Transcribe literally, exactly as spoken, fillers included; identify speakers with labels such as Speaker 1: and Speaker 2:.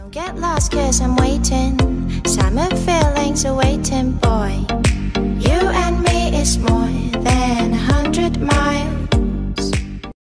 Speaker 1: Get lost cause I'm waiting. Summer feelings are waiting, boy.